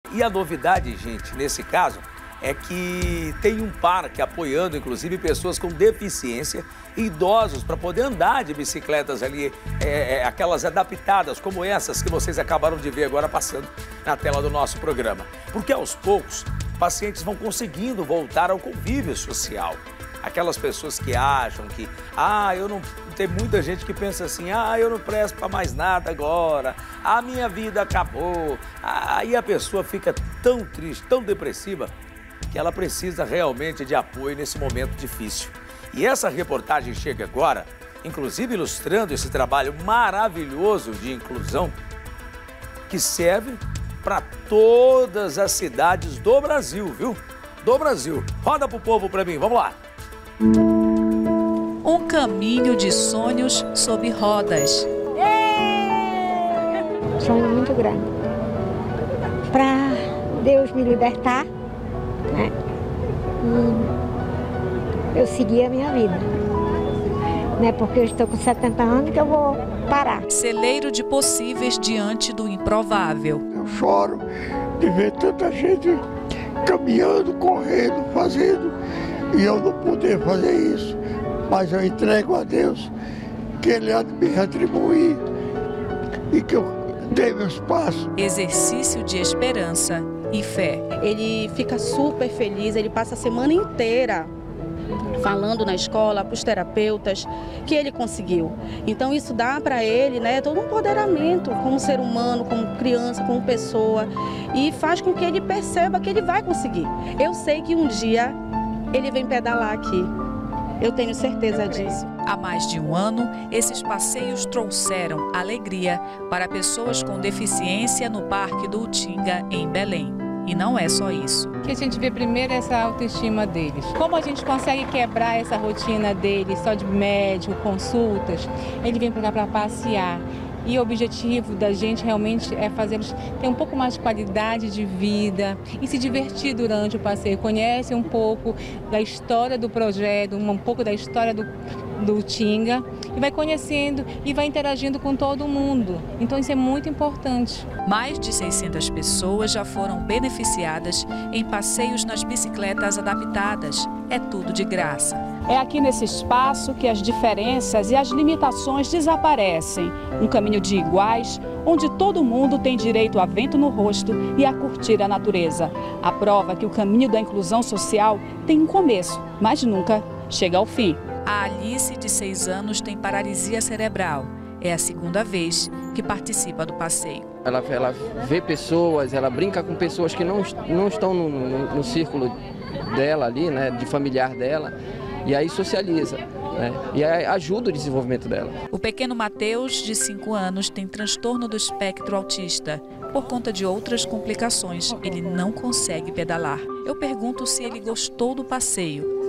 E a novidade, gente, nesse caso, é que tem um parque apoiando, inclusive, pessoas com deficiência e idosos para poder andar de bicicletas ali, aquelas adaptadas, como essas que vocês acabaram de ver agora passando na tela do nosso programa. Porque aos poucos, pacientes vão conseguindo voltar ao convívio social. Aquelas pessoas que acham que, eu não... Tem muita gente que pensa assim, eu não presto para mais nada agora, a minha vida acabou. Aí a pessoa fica tão triste, tão depressiva, que ela precisa realmente de apoio nesse momento difícil. E essa reportagem chega agora, inclusive ilustrando esse trabalho maravilhoso de inclusão, que serve para todas as cidades do Brasil, viu? Do Brasil. Roda pro povo para mim, vamos lá. Um caminho de sonhos sob rodas. Sonho muito grande. Para Deus me libertar, né? E eu seguir a minha vida. Não é porque eu estou com 70 anos que eu vou parar. Celeiro de possíveis diante do improvável. Eu choro de ver tanta gente caminhando, correndo, fazendo, e eu não poder fazer isso. Mas eu entrego a Deus que Ele há de me retribuir e que eu dei meus passos. Exercício de esperança e fé. Ele fica super feliz, ele passa a semana inteira falando na escola para os terapeutas que ele conseguiu. Então isso dá para ele, né, todo um empoderamento como ser humano, como criança, como pessoa, e faz com que ele perceba que ele vai conseguir. Eu sei que um dia ele vem pedalar aqui. Eu tenho certeza disso. Há mais de um ano, esses passeios trouxeram alegria para pessoas com deficiência no Parque do Utinga, em Belém. E não é só isso. Que a gente vê primeiro essa autoestima deles. Como a gente consegue quebrar essa rotina deles, só de médico, consultas, ele vem para cá para passear. E o objetivo da gente realmente é fazê-los ter um pouco mais de qualidade de vida e se divertir durante o passeio. Conhece um pouco da história do projeto, um pouco da história do Utinga, e vai conhecendo e vai interagindo com todo mundo. Então isso é muito importante. Mais de 600 pessoas já foram beneficiadas em passeios nas bicicletas adaptadas. É tudo de graça. É aqui nesse espaço que as diferenças e as limitações desaparecem. Um caminho de iguais, onde todo mundo tem direito a vento no rosto e a curtir a natureza. A prova que o caminho da inclusão social tem um começo, mas nunca chega ao fim. A Alice, de 6 anos, tem paralisia cerebral. É a segunda vez que participa do passeio. Ela vê pessoas, ela brinca com pessoas que não estão no círculo dela ali, né, de familiar dela, e aí socializa, né, e aí ajuda o desenvolvimento dela. O pequeno Matheus, de 5 anos, tem transtorno do espectro autista. Por conta de outras complicações, ele não consegue pedalar. Eu pergunto se ele gostou do passeio.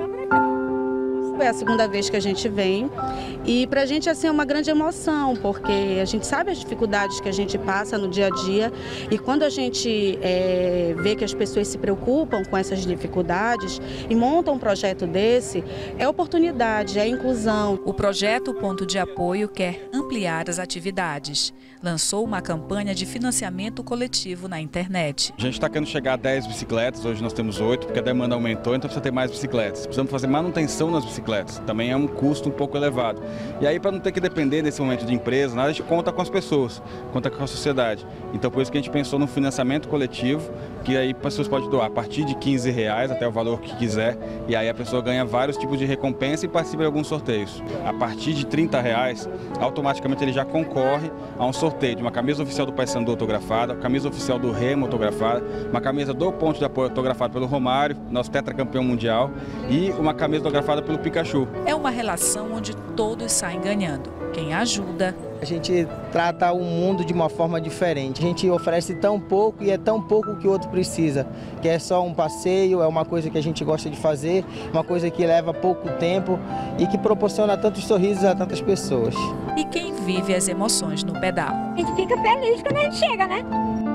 É a segunda vez que a gente vem e para a gente assim, é uma grande emoção, porque a gente sabe as dificuldades que a gente passa no dia a dia e quando a gente vê que as pessoas se preocupam com essas dificuldades e montam um projeto desse, é oportunidade, é inclusão. O projeto Ponto de Apoio quer ampliar as atividades. Lançou uma campanha de financiamento coletivo na internet. A gente está querendo chegar a 10 bicicletas, hoje nós temos 8, porque a demanda aumentou, então precisa ter mais bicicletas. Precisamos fazer manutenção nas bicicletas, também é um custo um pouco elevado. E aí, para não ter que depender nesse momento de empresa, nada, a gente conta com as pessoas, conta com a sociedade. Então por isso que a gente pensou no financiamento coletivo, que aí as pessoas podem doar a partir de R$15 até o valor que quiser, e aí a pessoa ganha vários tipos de recompensa e participa de alguns sorteios. A partir de R$30, automaticamente ele já concorre a um sorteio de uma camisa oficial do Paysandu autografada, camisa oficial do Remo autografada, uma camisa do Ponto de Apoio autografada pelo Romário, nosso tetracampeão mundial, e uma camisa autografada pelo Pikachu. É uma relação onde todos saem ganhando. Quem ajuda. A gente trata o mundo de uma forma diferente. A gente oferece tão pouco e é tão pouco que o outro precisa. Que é só um passeio, é uma coisa que a gente gosta de fazer, uma coisa que leva pouco tempo e que proporciona tantos sorrisos a tantas pessoas. E quem vive as emoções no pedal. A gente fica feliz quando a gente chega, né?